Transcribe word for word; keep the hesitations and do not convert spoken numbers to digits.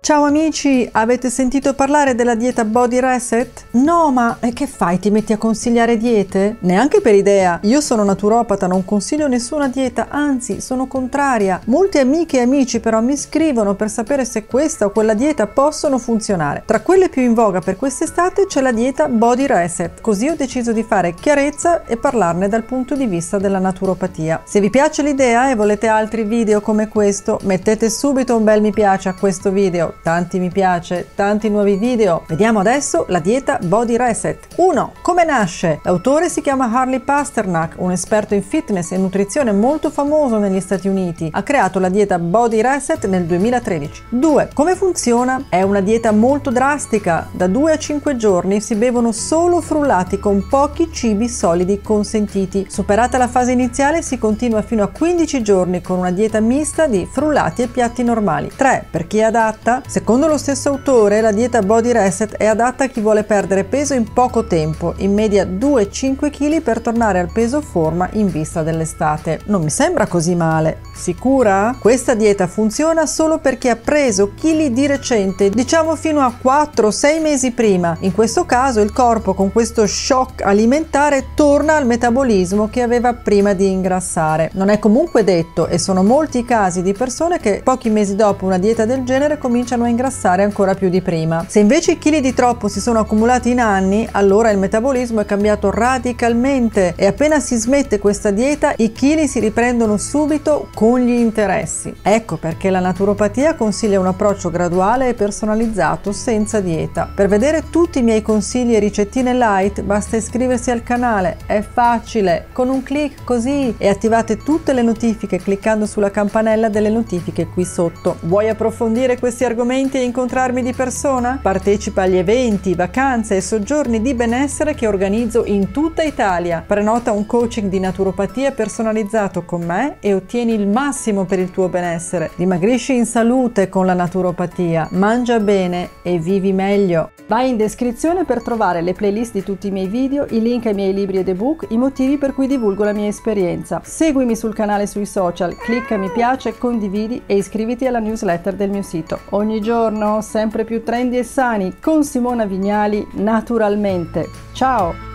Ciao amici, avete sentito parlare della dieta Body Reset? No, ma e che fai? Ti metti a consigliare diete? Neanche per idea. Io sono naturopata, non consiglio nessuna dieta, anzi sono contraria. Molte amiche e amici però mi scrivono per sapere se questa o quella dieta possono funzionare. Tra quelle più in voga per quest'estate c'è la dieta Body Reset, così ho deciso di fare chiarezza e parlarne dal punto di vista della naturopatia. Se vi piace l'idea e volete altri video come questo, mettete subito un bel mi piace a questo video. Tanti mi piace, tanti nuovi video. Vediamo adesso la dieta Body Reset. uno. Come nasce? L'autore si chiama Harley Pasternak, un esperto in fitness e nutrizione molto famoso negli Stati Uniti. Ha creato la dieta Body Reset nel duemilatredici. due. Come funziona? È una dieta molto drastica. Da due a cinque giorni si bevono solo frullati con pochi cibi solidi consentiti. Superata la fase iniziale si continua fino a quindici giorni con una dieta mista di frullati e piatti normali. tre. Per chi è adatta? Secondo lo stesso autore, la dieta Body Reset è adatta a chi vuole perdere peso in poco tempo, in media due a cinque chili per tornare al peso forma in vista dell'estate. Non mi sembra così male. Sicura? Questa dieta funziona solo per chi ha preso chili di recente, diciamo fino a quattro sei mesi prima. In questo caso il corpo con questo shock alimentare torna al metabolismo che aveva prima di ingrassare. Non è comunque detto, e sono molti i casi di persone che pochi mesi dopo una dieta del genere cominciano a ingrassare ancora più di prima. Se invece i chili di troppo si sono accumulati in anni, allora il metabolismo è cambiato radicalmente e appena si smette questa dieta i chili si riprendono subito con gli interessi. Ecco perché la naturopatia consiglia un approccio graduale e personalizzato senza dieta. Per vedere tutti i miei consigli e ricettine light basta iscriversi al canale, è facile, con un clic così, e attivate tutte le notifiche cliccando sulla campanella delle notifiche qui sotto. Vuoi approfondire questi argomenti e incontrarmi di persona? Partecipa agli eventi, vacanze e soggiorni di benessere che organizzo in tutta Italia. Prenota un coaching di naturopatia personalizzato con me e ottieni il massimo per il tuo benessere. Dimagrisci in salute con la naturopatia, mangia bene e vivi meglio. Vai in descrizione per trovare le playlist di tutti i miei video, i link ai miei libri ed ebook, i motivi per cui divulgo la mia esperienza. Seguimi sul canale sui social, clicca mi piace, condividi e iscriviti alla newsletter del mio sito. Ogni giorno sempre più trendy e sani con Simona Vignali, naturalmente. Ciao!